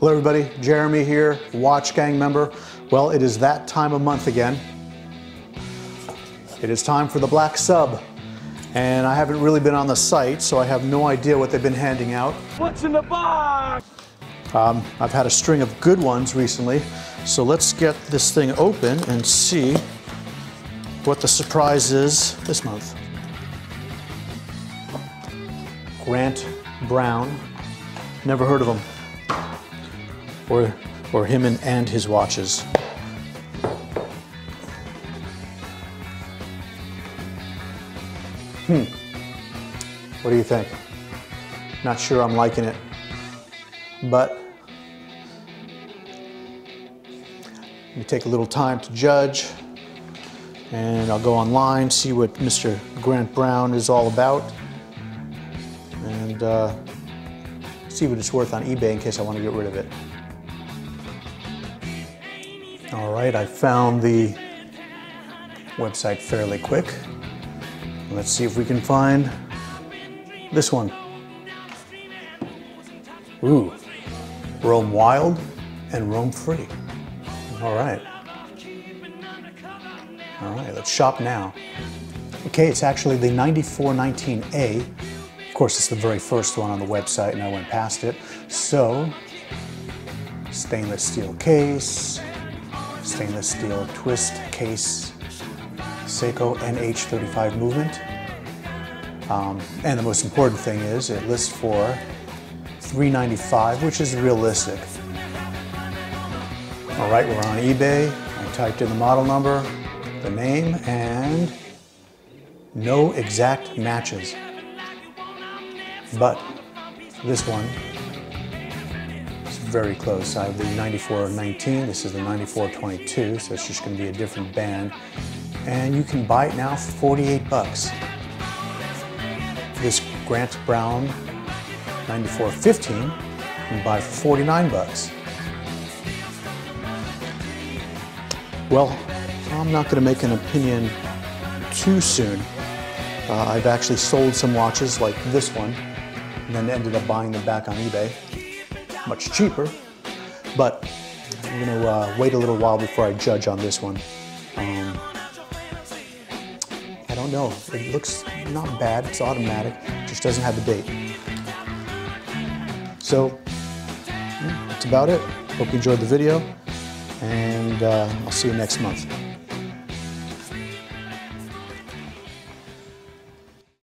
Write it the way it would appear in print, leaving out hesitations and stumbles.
Hello everybody, Jeremy here, Watch Gang member. Well, it is that time of month again. It is time for the black sub. And I haven't really been on the site, so I have no idea what they've been handing out. What's in the box? I've had a string of good ones recently, so let's get this thing open and see what the surprise is this month. Grant Brown, never heard of him. Or him and his watches. What do you think? Not sure I'm liking it, but let me take a little time to judge, and I'll go online, see what Mr. Grant Brown is all about, and see what it's worth on eBay in case I want to get rid of it. All right, I found the website fairly quick. Let's see if we can find this one. Ooh, roam wild and roam free. All right. All right, let's shop now. Okay, it's actually the 9419A. Of course, it's the very first one on the website and I went past it. So, stainless steel case, stainless steel twist case, Seiko NH35 movement. And the most important thing is it lists for $395, which is realistic. All right, we're on eBay. I typed in the model number, the name, and no exact matches. But this one is very close. I have the 9419, this is the 9422, so it's just going to be a different band. And you can buy it now for 48 bucks. This Grant Brown 9415 you can buy for 49 bucks. Well, I'm not going to make an opinion too soon. I've actually sold some watches like this one and then ended up buying them back on eBay. Much cheaper, but I'm going to wait a little while before I judge on this one. I don't know, it looks not bad, it's automatic, just doesn't have the date. So, that's about it. Hope you enjoyed the video, and I'll see you next month.